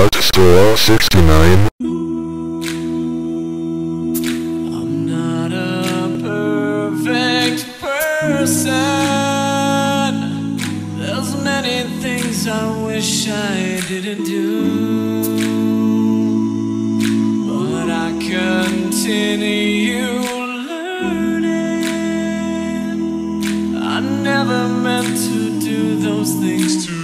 Store 69. I'm not a perfect person. There's many things I wish I didn't do, but I continue learning. I never meant to do those things to